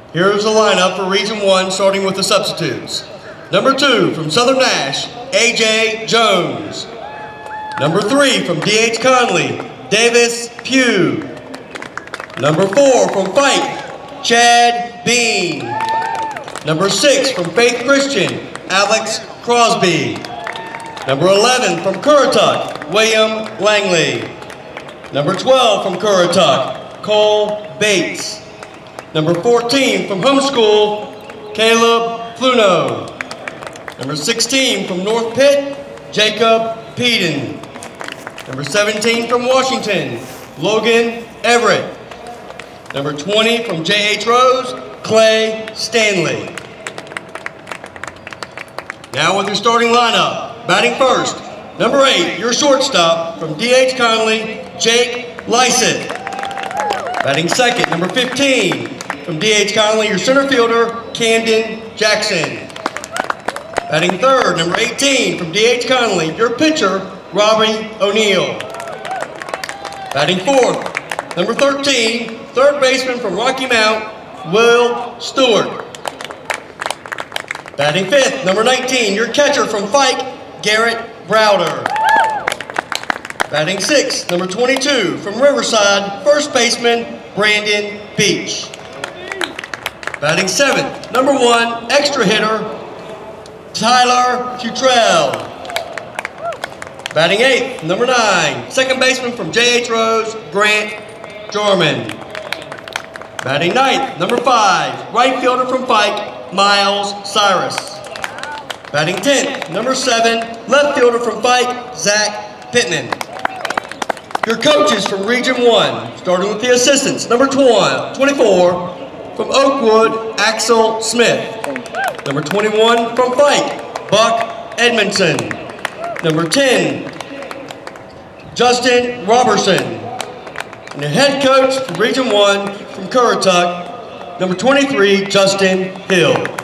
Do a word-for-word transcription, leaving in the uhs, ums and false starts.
Here's the lineup for Region one, starting with the substitutes. Number two, from Southern Nash, A J Jones. Number three, from D H Conley, Davis Pugh. Number four, from Fike, Chad Bean. Number six, from Faith Christian, Alex Crosby. Number eleven, from Currituck, William Langley. Number twelve, from Currituck, Cole Bates. Number fourteen, from Homeschool, Caleb Fluno. Number sixteen, from North Pitt, Jacob Peden. Number seventeen, from Washington, Logan Everett. Number twenty, from J H Rose, Clay Stanley. Now with your starting lineup, batting first, number eight, your shortstop, from D H Conley, Jake Lysett. Batting second, number fifteen, from D H Conley, your center fielder, Camden Jackson. Batting third, number eighteen, from D H Conley, your pitcher, Robbie O'Neill. Batting fourth, number thirteen, third baseman from Rocky Mount, Will Stewart. Batting fifth, number nineteen, your catcher from Fike, Garrett Browder. Batting sixth, number twenty-two, from Riverside, first baseman, Brandon Beach. Batting seventh, number one, extra hitter, Tyler Futrell. Batting eighth, number nine, second baseman from J H Rose, Grant Jarman. Batting ninth, number five, right fielder from Fike, Miles Cyrus. Batting tenth, number seven, left fielder from Fike, Zach Pittman. Your coaches from Region one, starting with the assistants, number twenty-four, from Oakwood, Axel Smith. Number twenty-one, from Fike, Buck Edmondson. Number ten, Justin Robertson. And the head coach from Region one, from Currituck, number twenty-three, Justin Hill.